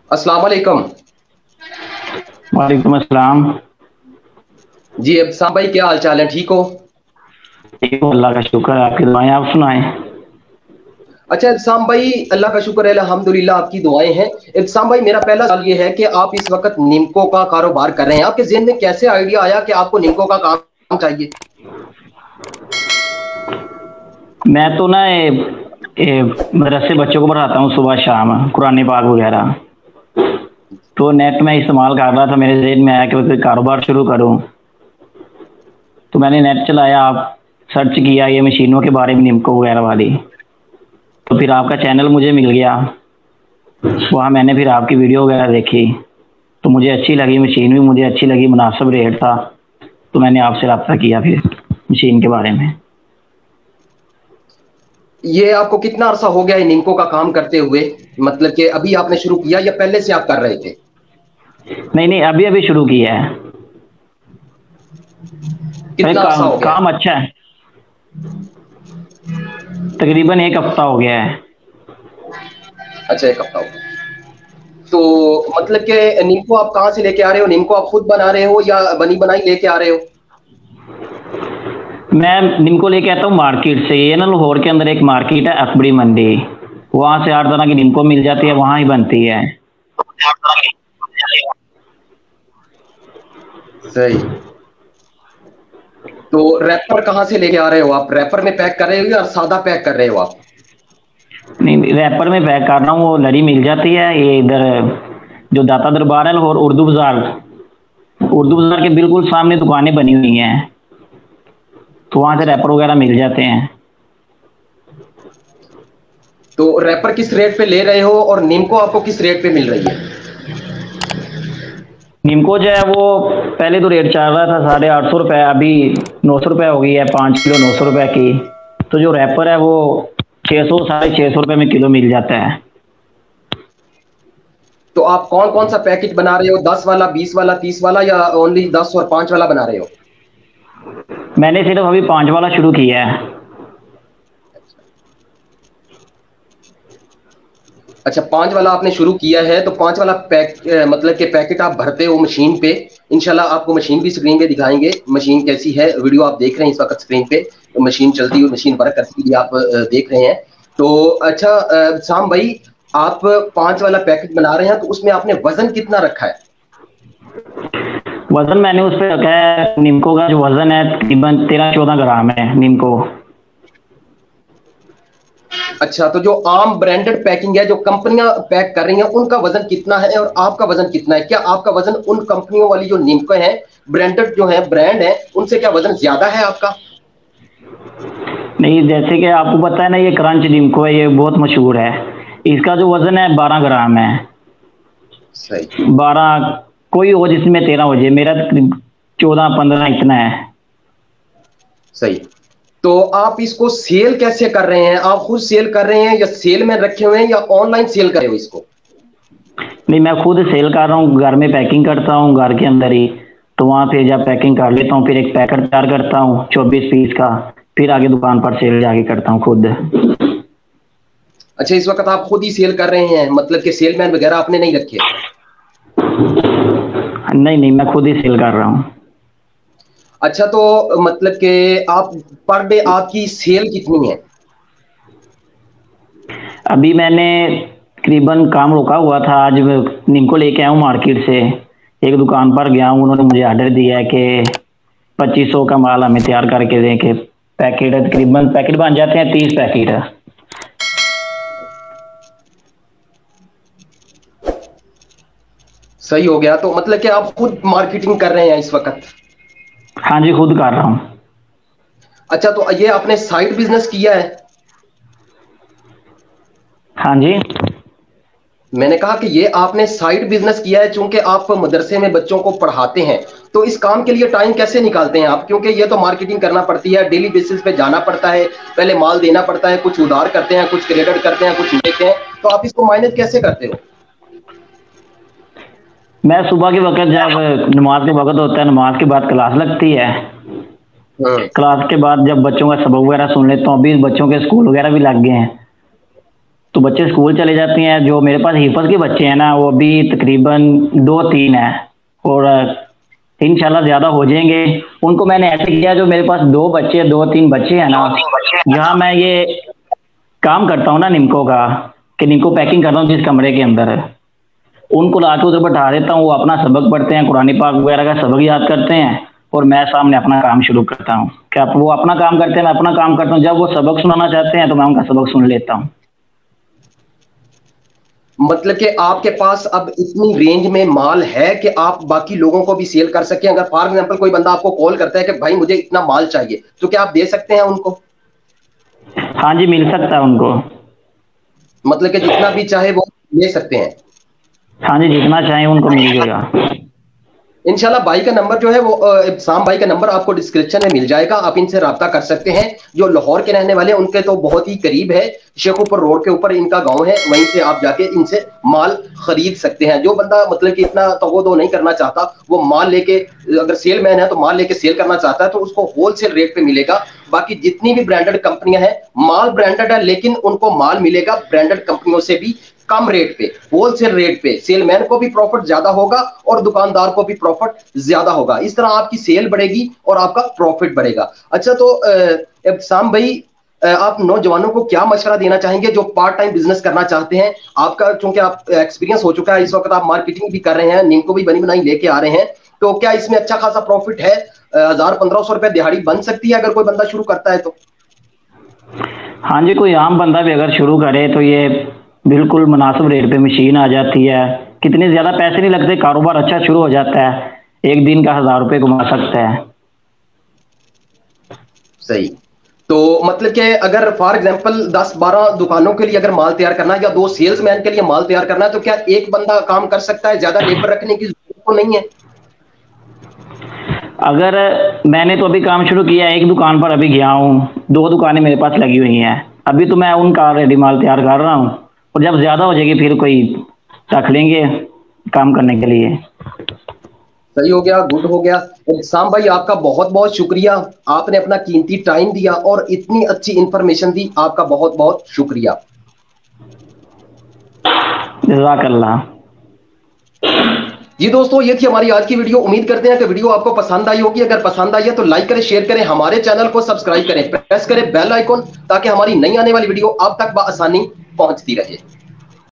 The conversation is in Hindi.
अस्सलाम वालेकुम। वालेकुम अस्सलाम। जी अब्साम भाई, क्या हाल चाल है? ठीक हो? ठीक हूँ, अल्लाह का शुक्र है। आपकी दुआएं, आप सुनाएं। अच्छा इब्साम भाई, अल्लाह का शुक्र है, अल्हम्दुलिल्लाह, आपकी दुआएं हैं। इब्साम भाई, मेरा पहला सवाल ये है कि आप इस वक्त निम्को का कारोबार कर रहे हैं, आपके ज़हन में कैसे आइडिया आया कि आपको निम्को का काम चाहिए? मैं तो ना मदरसे बच्चों को पढ़ाता हूँ सुबह शाम, कुरान पाक वगैरह। तो नेट में इस्तेमाल कर रहा था, मेरे जहन में आया कि कोई कारोबार शुरू करूँ। तो मैंने नेट चलाया, आप सर्च किया ये मशीनों के बारे में, निम्को वगैरह वाली। तो फिर आपका चैनल मुझे मिल गया। वहाँ मैंने फिर आपकी वीडियो वगैरह देखी, तो मुझे अच्छी लगी मशीन, भी मुझे अच्छी लगी, मुनासिब रेट था। तो मैंने आपसे रब्ता किया फिर मशीन के बारे में। ये आपको कितना अरसा हो गया है निम्को का काम करते हुए? मतलब कि अभी आपने शुरू किया या पहले से आप कर रहे थे? नहीं नहीं, अभी अभी शुरू किया है। अरे कितना अरसा काम हो गया है? काम अच्छा है। तकरीबन एक हफ्ता हो गया है। अच्छा, एक हफ्ता हो गया। तो मतलब कि निम्को आप कहाँ से लेके आ रहे हो? निम्को आप खुद बना रहे हो या बनी बनाई लेके आ रहे हो? मैं निम्को लेके आता हूँ मार्केट से। ये ना लाहौर के अंदर एक मार्केट है, अकबरी मंडी। वहाँ से हर तरह की निम्को मिल जाती है, वहाँ ही बनती है। सही। तो रैपर कहाँ से लेके आ रहे हो आप? रैपर में पैक कर रहे हो या सादा पैक कर रहे हो आप? नहीं, रैपर में पैक कर रहा हूँ। वो लड़ी मिल जाती है ये इधर, जो दाता दरबार है लाहौर, उर्दू बाजार। उर्दू बाजार के बिल्कुल सामने दुकानें बनी हुई हैं, तो वहाँ से रैपर वगैरह मिल जाते हैं। तो रैपर किस रेट पे ले रहे हो और निम्को आपको किस रेट पे मिल रही है? निम्को जो है वो पहले तो रेट चल रहा था 850 रुपये, अभी 900 रुपये हो गई है। 5 किलो 900 रुपये की। तो जो रैपर है वो 600 650 रुपये में किलो मिल जाता है। तो आप कौन कौन सा पैकेट बना रहे हो? 10 वाला, 20 वाला, 30 वाला, या ओनली 10 और 5 वाला बना रहे हो? मैंने सिर्फ अभी 5 वाला शुरू किया है। अच्छा, 5 वाला आपने शुरू किया है, तो 5 वाला मतलब के पैकेट आप भरते हो मशीन पे। इंशाल्लाह आपको मशीन भी स्क्रीन पे दिखाएंगे, मशीन कैसी है। वीडियो आप देख रहे हैं इस वक्त स्क्रीन पे, तो मशीन चलती हुई, मशीन वर्क करती हुई आप देख रहे हैं। तो अच्छा शाम भाई, आप 5 वाला पैकेट बना रहे हैं, तो उसमें आपने वजन कितना रखा है? वजन मैंने उस पर रखा है, निम्को का जो वजन है तकरीबन 13-14 ग्राम है निम्को। अच्छा, तो जो आम ब्रांडेड पैकिंग है, जो कंपनियां पैक कर रही हैं, उनका वजन कितना है और आपका वजन कितना है? क्या आपका वजन उन कंपनियों वाली जो निम्को है, ब्रांडेड जो है, ब्रांड है, उनसे क्या वजन ज्यादा है आपका? नहीं, जैसे कि आपको पता है ना, ये क्रंच निम्को है, ये बहुत मशहूर है। इसका जो वजन है 12 ग्राम है। सही। 12, कोई हो जिसमें 13 हो जाए, मेरा तकरीबन 14-15 इतना है। सही। तो आप इसको सेल कैसे कर रहे हैं? आप खुद सेल कर रहे हैं या सेल में रखे हुए हैं या ऑनलाइन सेल कर रहे हो इसको? नहीं, मैं खुद सेल कर रहा हूँ, घर में पैकिंग करता हूँ घर के अंदर ही। तो वहाँ पे जब पैकिंग कर लेता हूँ, फिर एक पैकेट तैयार करता हूँ 24 पीस का। फिर आगे दुकान पर सेल जाके करता हूँ खुद। अच्छा, इस वक्त आप खुद ही सेल कर रहे हैं, मतलब कि सेलमैन वगैरह आपने नहीं रखे? नहीं नहीं, मैं खुद ही सेल कर रहा हूँ। अच्छा, तो मतलब कि आप पर डे आपकी सेल कितनी है? अभी मैंने तकरीबन काम रोका हुआ था, आज मैं निम्को लेके आया हूँ मार्केट से। एक दुकान पर गया हूँ, उन्होंने मुझे ऑर्डर दिया है कि 2500 का माल हमें तैयार करके दें, कि पैकेट है, तकरीबन पैकेट बन जाते हैं 30 पैकेट है। सही हो गया। तो मतलब कि आप खुद मार्केटिंग कर रहे हैं इस वक्त? हाँ जी, खुद कर रहा हूँ। अच्छा, तो ये आपने साइड बिजनेस किया है? हाँ जी। मैंने कहा कि ये आपने साइड बिजनेस किया है, चूंकि आप मदरसे में बच्चों को पढ़ाते हैं, तो इस काम के लिए टाइम कैसे निकालते हैं आप? क्योंकि ये तो मार्केटिंग करना पड़ती है, डेली बेसिस पे जाना पड़ता है, पहले माल देना पड़ता है, कुछ उधार करते हैं, कुछ क्रेडिट करते हैं, कुछ लेते हैं। तो आप इसको मैनेज कैसे करते हो? मैं सुबह के वक्त, जब नमाज के वक्त होता है, नमाज के बाद क्लास लगती है। हम्म। क्लास के बाद जब बच्चों का सबक वगैरह सुन लेता हूँ, अभी बच्चों के स्कूल वगैरह भी लग गए हैं। तो बच्चे स्कूल चले जाते हैं। जो मेरे पास हिफज के बच्चे हैं ना, वो अभी तकरीबन 2-3 हैं, और इंशाल्लाह ज़्यादा हो जाएंगे। उनको मैंने ऐसे किया, जो मेरे पास 2-3 बच्चे हैं ना, जहाँ मैं ये काम करता हूँ ना निमको का, कि निमको पैकिंग करता हूँ जिस कमरे के अंदर, उनको लाके उधर बैठा देता हूँ। वो अपना सबक पढ़ते हैं, कुरान पाक वगैरह का सबक याद करते हैं, और मैं सामने अपना काम शुरू करता हूँ। क्या वो अपना काम करते हैं, मैं अपना काम करता हूँ। जब वो सबक सुनाना चाहते हैं तो मैं उनका सबक सुन लेता हूँ। मतलब कि आपके पास अब इतनी रेंज में माल है कि आप बाकी लोगों को भी सेल कर सकें। अगर फॉर एग्जांपल कोई बंदा आपको कॉल करता है कि भाई मुझे इतना माल चाहिए, तो क्या आप दे सकते हैं उनको? हाँ जी, मिल सकता है उनको। मतलब कि जितना भी चाहे वो ले सकते हैं। हाँ जी, जितना चाहे उनको मिल जाएगा। इंशाल्लाह भाई का नंबर जो है वो इब्साम भाई का नंबर आपको डिस्क्रिप्शन में मिल जाएगा, आप इनसे राब्ता कर सकते हैं। जो लाहौर के रहने वाले हैं उनके तो बहुत ही करीब है, शेखुपुर रोड के ऊपर इनका गांव है, वहीं से आप जाके इनसे माल खरीद सकते हैं। जो बंदा मतलब कि इतना तगोदो नहीं करना चाहता, वो माल लेके, अगर सेलमैन है तो माल लेके सेल करना चाहता है, तो उसको होलसेल रेट पे मिलेगा। बाकी जितनी भी ब्रांडेड कंपनियां हैं, माल ब्रांडेड है, लेकिन उनको माल मिलेगा ब्रांडेड कंपनियों से भी कम रेट पे, होलसेल रेट पे। सेलमैन को भी प्रॉफिट ज्यादा होगा और दुकानदार को भी प्रॉफिट ज्यादा होगा। इस तरह आपकी सेल बढ़ेगी और आपका प्रॉफिट बढ़ेगा। अच्छा, तो इब्साम भाई, आप नौजवानों को क्या मशवरा देना चाहेंगे जो पार्ट टाइम बिजनेस करना चाहते हैं? आपका चूंकि आप एक्सपीरियंस हो चुका है, इस वक्त आप मार्केटिंग भी कर रहे हैं, निमको भी बनी बनाई लेके आ रहे हैं, तो क्या इसमें अच्छा खासा प्रॉफिट है? 1000-1500 रुपए दिहाड़ी बन सकती है अगर कोई बंदा शुरू करता है तो? हाँ जी, कोई आम बंदा भी अगर शुरू करे तो ये बिल्कुल मुनासिब रेट पे मशीन आ जाती है। कितने ज़्यादा पैसे नहीं लगते, कारोबार अच्छा शुरू हो जाता है। एक दिन का 1000 रुपये कमा सकता है। सही। तो मतलब कि अगर फॉर एग्जांपल 10-12 दुकानों के लिए अगर माल तैयार करना है, या 2 सेल्समैन के लिए माल तैयार करना है, तो क्या एक बंदा काम कर सकता है? ज्यादा लेबर रखने की जरूरत तो नहीं है? अगर मैंने तो अभी काम शुरू किया है, एक दुकान पर अभी गया हूँ, 2 दुकानें मेरे पास लगी हुई हैं। अभी तो मैं उनका रेडी माल तैयार कर रहा हूँ, और जब ज़्यादा हो जाएगी फिर कोई रख लेंगे काम करने के लिए। सही हो गया, गुड हो गया। इब्साम भाई, आपका बहुत बहुत शुक्रिया, आपने अपना कीमती टाइम दिया और इतनी अच्छी इंफॉर्मेशन दी, आपका बहुत बहुत शुक्रिया। जज़ाकल्लाह। जी दोस्तों, ये थी हमारी आज की वीडियो। उम्मीद करते हैं कि वीडियो आपको पसंद आई होगी। अगर पसंद आई है तो लाइक करें, शेयर करें, हमारे चैनल को सब्सक्राइब करें, प्रेस करें बेल आइकॉन, ताकि हमारी नई आने वाली वीडियो आप तक बआसानी पहुंचती रहे।